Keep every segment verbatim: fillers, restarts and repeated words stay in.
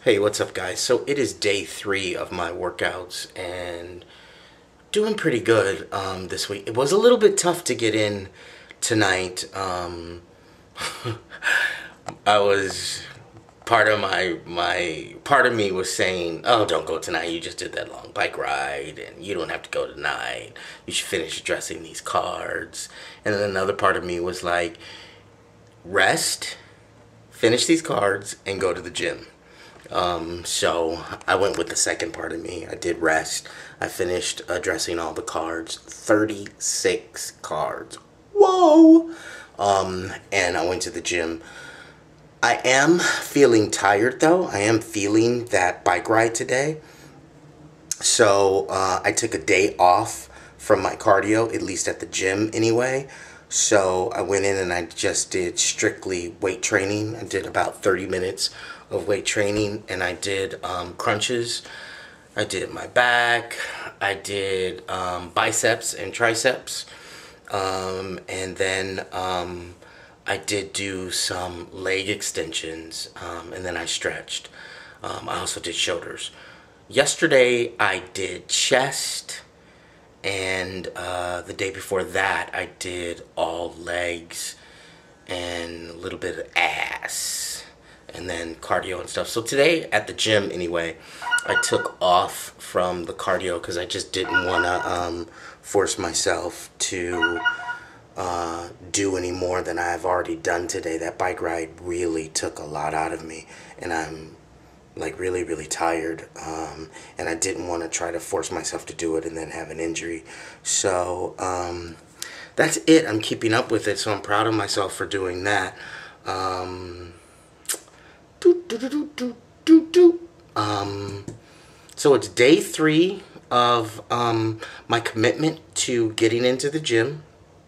Hey, what's up, guys? So it is day three of my workouts and doing pretty good um, this week. It was a little bit tough to get in tonight. Um, I was part of my my part of me was saying, "Oh, don't go tonight. You just did that long bike ride, and you don't have to go tonight. You should finish addressing these cards." And then another part of me was like, "Rest, finish these cards, and go to the gym." Um, so I went with the second part of me. I did rest. I finished addressing all the cards, thirty-six cards. Whoa! Um, and I went to the gym. I am feeling tired though. I am feeling that bike ride today. So uh, I took a day off from my cardio, at least at the gym anyway. So I went in and I just did strictly weight training. I did about thirty minutes of weight training, and I did um, crunches. I did my back. I did um, biceps and triceps. Um, and then um, I did do some leg extensions, um, and then I stretched. Um, I also did shoulders. Yesterday I did chest, and uh, the day before that I did all legs and a little bit of ass, and then cardio and stuff. So today at the gym anyway, I took off from the cardio because I just didn't want to um, force myself to uh, do any more than I've already done today. That bike ride really took a lot out of me, and I'm like really really tired, um, and I didn't want to try to force myself to do it and then have an injury. So um, that's it. I'm keeping up with it, so I'm proud of myself for doing that. Um, doo, doo, doo, doo, doo, doo, doo. Um, so it's day three of um, my commitment to getting into the gym,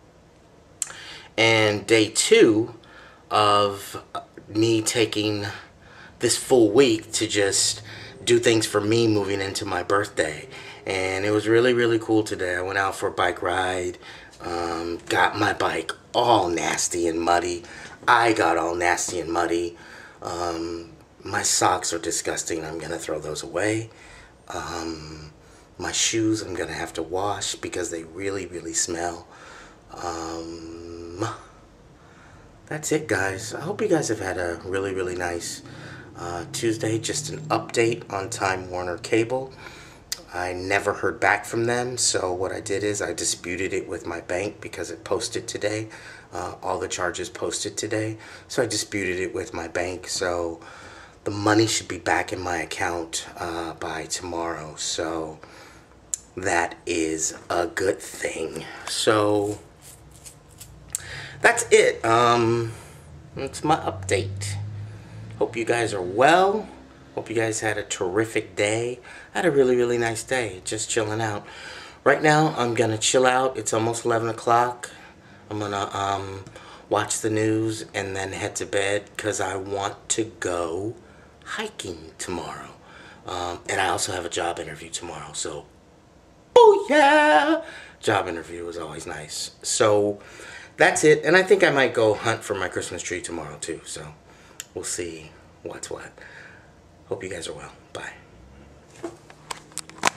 and day two of me taking this full week to just do things for me moving into my birthday. And it was really really cool today. I went out for a bike ride, um, got my bike all nasty and muddy. I got all nasty and muddy. Um, my socks are disgusting. I'm gonna throw those away. Um, my shoes I'm gonna have to wash because they really really smell. Um, that's it, guys. I hope you guys have had a really really nice uh, Tuesday. Just an update on Time Warner Cable. I never heard back from them, so what I did is I disputed it with my bank because it posted today. Uh, all the charges posted today, so I disputed it with my bank. So the money should be back in my account uh, by tomorrow, so that is a good thing. So that's it. Um, that's my update. Hope you guys are well. Hope you guys had a terrific day. I had a really, really nice day, just chilling out. Right now, I'm gonna chill out. It's almost eleven o'clock. I'm gonna um, watch the news and then head to bed because I want to go hiking tomorrow. Um, and I also have a job interview tomorrow, so, oh yeah! Job interview is always nice. So, that's it. And I think I might go hunt for my Christmas tree tomorrow, too. So, we'll see what's what. Hope you guys are well. Bye.